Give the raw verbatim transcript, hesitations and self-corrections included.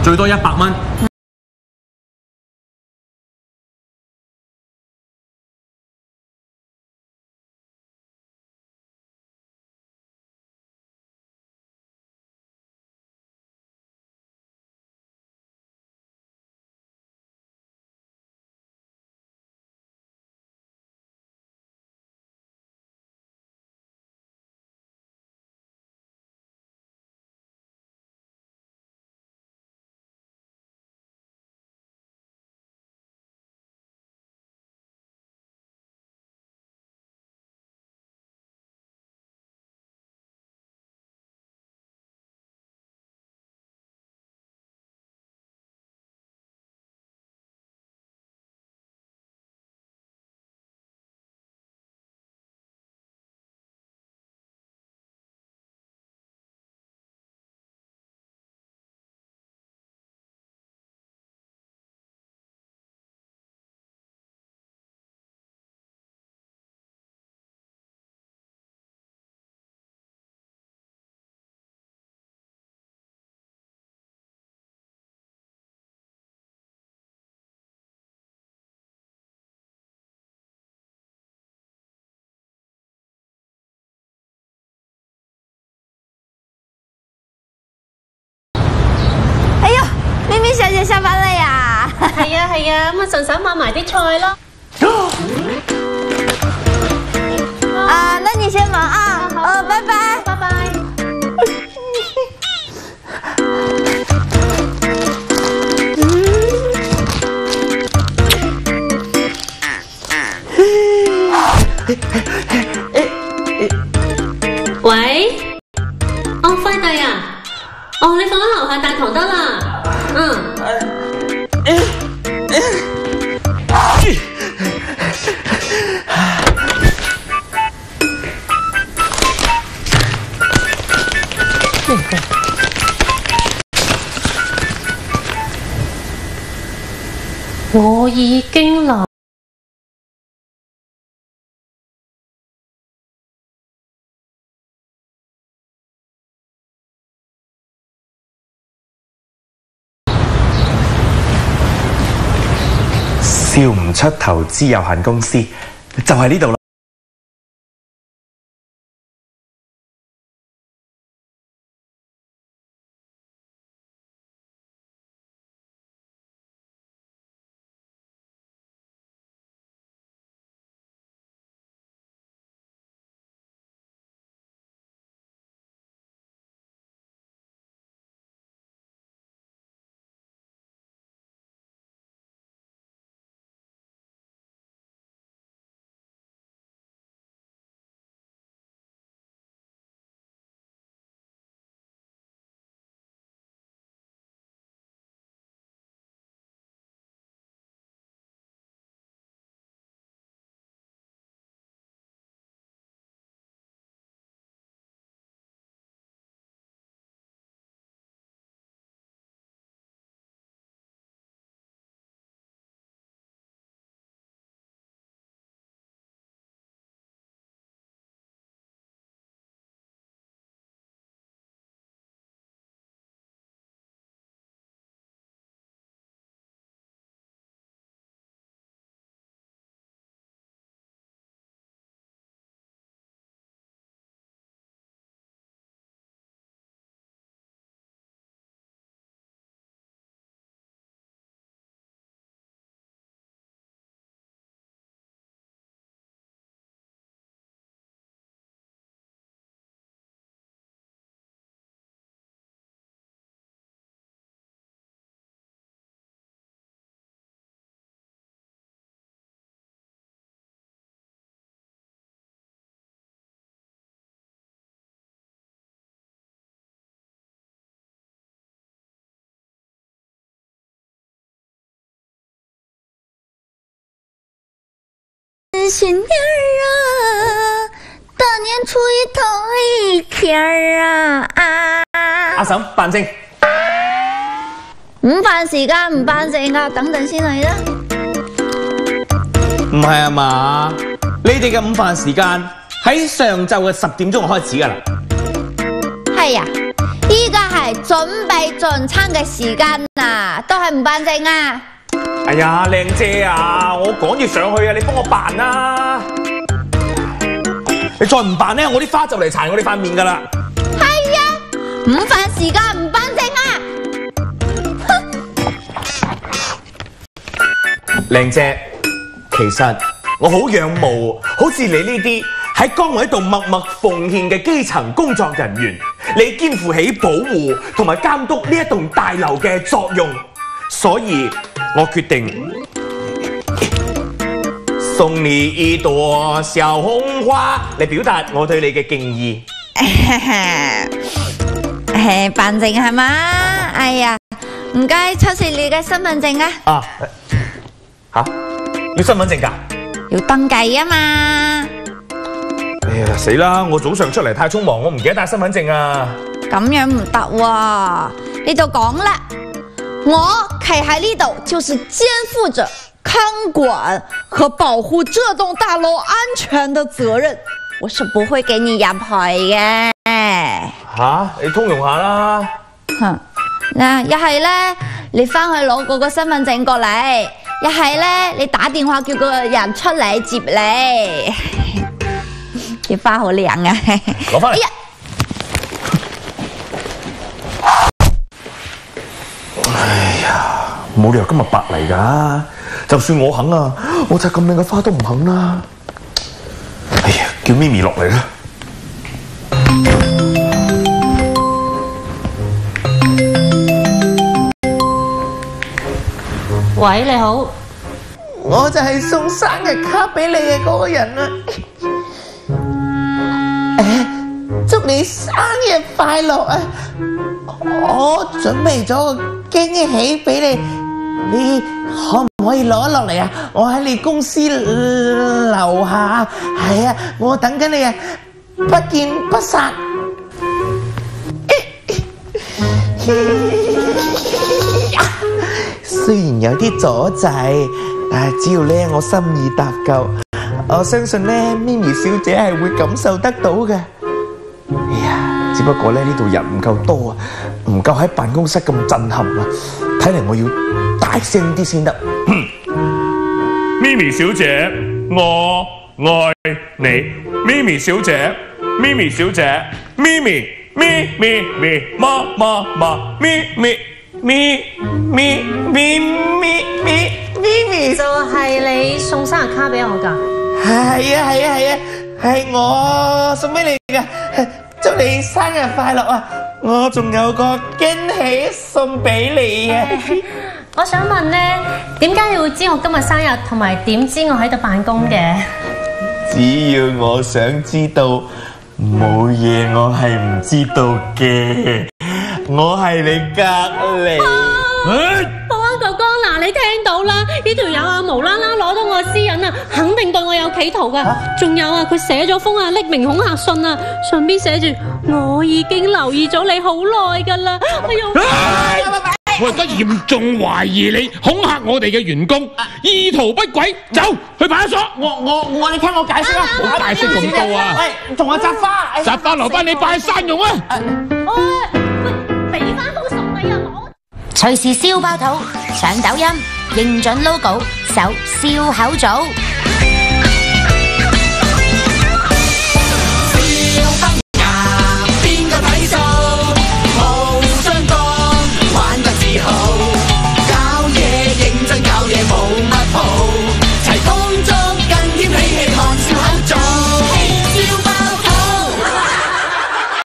最多一百蚊。 小姐下班啦呀？ 係啊係啊，咁啊順手買埋啲菜咯。 啊，那你先忙啊。哦，拜拜。 拜拜。喂，哦，快遞啊！哦，你放喺樓下大堂得啦。嗯。我已經來。 笑唔出投資有限公司就喺呢度啦。 新年啊，大年初一头一天啊！啊阿嬸辦證， 午飯時間唔辦證噶，等陣先嚟啦。 唔係啊嘛？你哋嘅午飯時間喺上晝嘅十點鐘就開始㗎啦。 係啊，依家係準備進餐嘅時間啊，都係唔辦證啊！ 哎呀，靚姐啊，我趕住上去啊，你幫我辦啦！你再唔辦咧，我啲花就嚟殘我哋塊面噶啦！ 係啊，午飯時間唔辦證啊！ 靚姐，其實我好仰慕好似你呢啲喺崗位度默默奉獻嘅基層工作人員，你肩負起保護同埋監督呢一棟大樓嘅作用，所以我決定送你一朵小紅花嚟表達我對你嘅敬意。 誒，辦證係嘛？哎呀，唔該，出示你嘅身份證啊！ 啊，吓？要身份證㗎？ 要登記啊嘛！ 哎呀，死啦！我早上出嚟太匆忙，我唔記得帶身份證啊！ 咁樣唔得喎，你就講啦，我企喺呢度就是肩負着看管和保護這棟大樓安全的責任，我是不會給你入去嘅。 吓，你通融下啦！ 哼，嗱，一係咧，你翻去攞嗰個身份證過嚟。一係咧，你打電話叫個人出嚟接你，啲花好靚啊！ 攞翻嚟。哎呀，哎呀，冇理由今日白嚟㗎，就算我肯啊，我就咁靚嘅花都唔肯啦。哎呀，叫咪咪落嚟啦。 喂，你好， 我就係送生日卡俾你嘅嗰個人啊！誒，祝你生日快樂啊！我準備咗個驚喜俾你，你可唔可以攞落嚟啊？我喺你公司樓下，係啊，我等緊你啊，不見不散。雖然有啲阻滯，但係只要咧我心意搭夠，我相信咧咪咪小姐係會感受得到嘅。哎呀，只不過咧呢度人唔夠多啊，唔夠喺辦公室咁震撼啊，睇嚟我要大聲啲先得。 咪咪小姐，我愛你。咪咪小姐，咪咪小姐，咪咪咪咪咪，媽媽媽，咪咪。咪咪咪咪咪咪咪， 就係你送生日卡俾我㗎。 係啊係啊係啊，係我送俾你㗎，祝你生日快樂啊！我仲有個驚喜送俾你嘅。 我想問咧，點解你會知我今日生日，同埋點知我喺度辦公嘅？ 只要我想知道，冇嘢我係唔知道嘅。我係你隔離。 保安哥哥，嗱，你聽到啦？呢條友啊，無啦啦攞到我私隱啊，肯定對我有企圖噶。仲有啊，佢寫咗封啊匿名恐嚇信啊，上邊寫住我已經留意咗你好耐噶啦。哎呦！ 我而家嚴重懷疑你恐嚇我哋嘅員工，意圖不軌，走去派出所。 我我我，你聽我解釋啊！ 唔好解釋咁多啊！ 喂，同我摘花， 摘花留翻你拜山用啊！ 俾翻封信你啊！ 隨時燒爆肚，上抖音認準 logo，搜笑口組。